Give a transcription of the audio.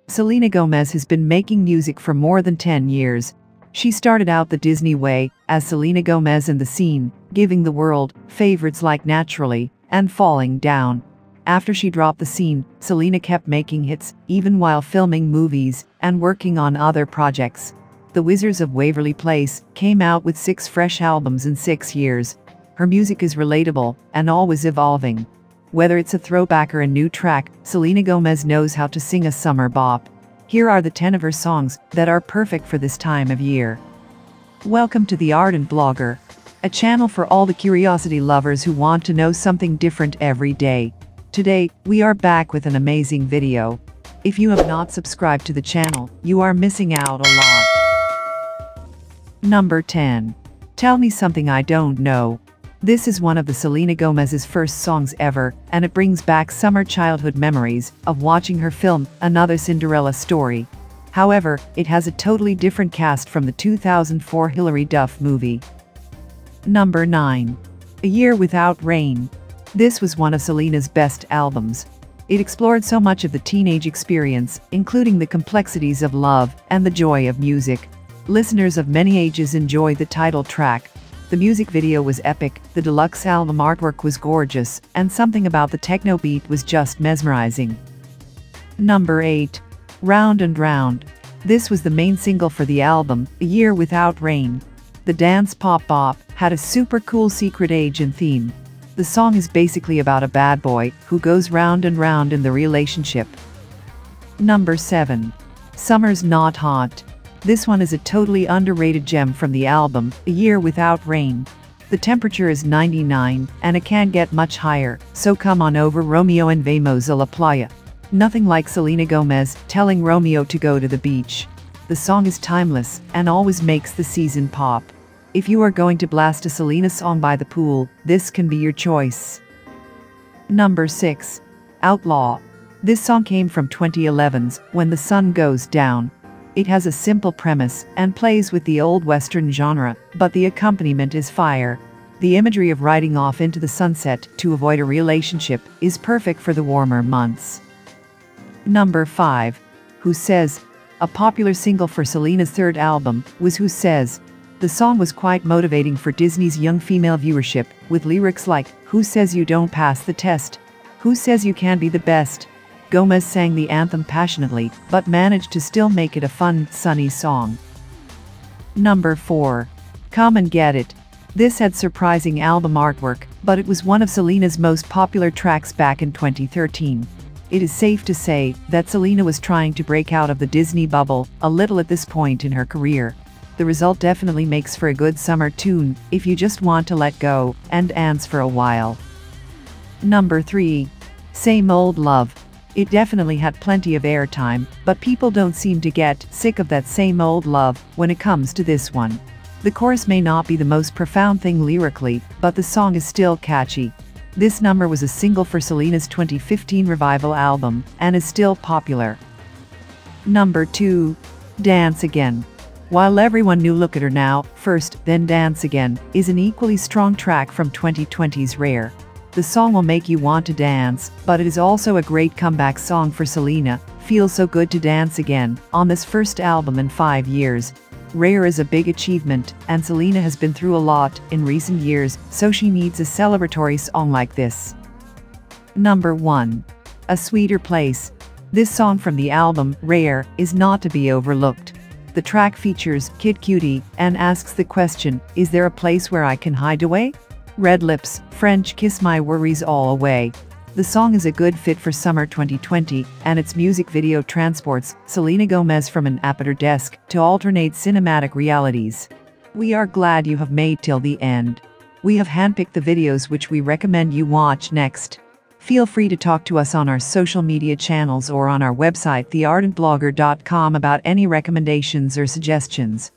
Selena Gomez has been making music for more than 10 years. She started out the Disney way, as Selena Gomez in the scene, giving the world favorites like Naturally and Falling Down. After she dropped the scene, Selena kept making hits, even while filming movies and working on other projects. The Wizards of Waverly Place came out with 6 fresh albums in 6 years. Her music is relatable and always evolving. Whether it's a throwback or a new track, Selena Gomez knows how to sing a summer bop. Here are the 10 of her songs that are perfect for this time of year. Welcome to The Ardent Blogger, a channel for all the curiosity lovers who want to know something different every day. Today, we are back with an amazing video. If you have not subscribed to the channel, you are missing out a lot. Number 10. Tell Me Something I Don't Know. This is one of the Selena Gomez's first songs ever, and it brings back summer childhood memories of watching her film Another Cinderella Story. However, it has a totally different cast from the 2004 Hilary Duff movie. Number 9. A Year Without Rain. This was one of Selena's best albums. It explored so much of the teenage experience, including the complexities of love and the joy of music. Listeners of many ages enjoyed the title track. The music video was epic, the deluxe album artwork was gorgeous, and something about the techno beat was just mesmerizing. Number 8. Round and Round. This was the main single for the album, A Year Without Rain. The dance pop bop had a super cool secret agent theme. The song is basically about a bad boy who goes round and round in the relationship. Number 7. Summer's Not Hot. This one is a totally underrated gem from the album, A Year Without Rain. The temperature is 99, and it can't get much higher, so come on over Romeo and Vamos a la playa. Nothing like Selena Gomez telling Romeo to go to the beach. The song is timeless, and always makes the season pop. If you are going to blast a Selena song by the pool, this can be your choice. Number 6. Outlaw. This song came from 2011's When the Sun Goes Down. It has a simple premise and plays with the old Western genre, but the accompaniment is fire. The imagery of riding off into the sunset to avoid a relationship is perfect for the warmer months. Number 5. Who Says. A popular single for Selena's third album was Who Says. The song was quite motivating for Disney's young female viewership, with lyrics like, Who says you don't pass the test? Who says you can't be the best? Gomez sang the anthem passionately, but managed to still make it a fun, sunny song. Number 4. Come and Get It. This had surprising album artwork, but it was one of Selena's most popular tracks back in 2013. It is safe to say that Selena was trying to break out of the Disney bubble a little at this point in her career. The result definitely makes for a good summer tune if you just want to let go and dance for a while. Number 3. Same Old Love. It definitely had plenty of airtime, but people don't seem to get sick of that same old love when it comes to this one. The chorus may not be the most profound thing lyrically, but the song is still catchy. This number was a single for Selena's 2015 Revival album, and is still popular. Number 2. Dance Again. While everyone knew Look at Her Now, First, Then Dance Again is an equally strong track from 2020's Rare. The song will make you want to dance, but it is also a great comeback song for Selena. Feels so good to dance again on this first album in 5 years. Rare is a big achievement, and Selena has been through a lot in recent years, so she needs a celebratory song like this. Number 1. A Sweeter Place. This song from the album Rare is not to be overlooked. The track features Kid Cudi and asks the question, is there a place where I can hide away? Red Lips, French Kiss My Worries All Away. The song is a good fit for summer 2020, and its music video transports Selena Gomez from an aperture desk to alternate cinematic realities. We are glad you have made till the end. We have handpicked the videos which we recommend you watch next. Feel free to talk to us on our social media channels or on our website theardentblogger.com about any recommendations or suggestions.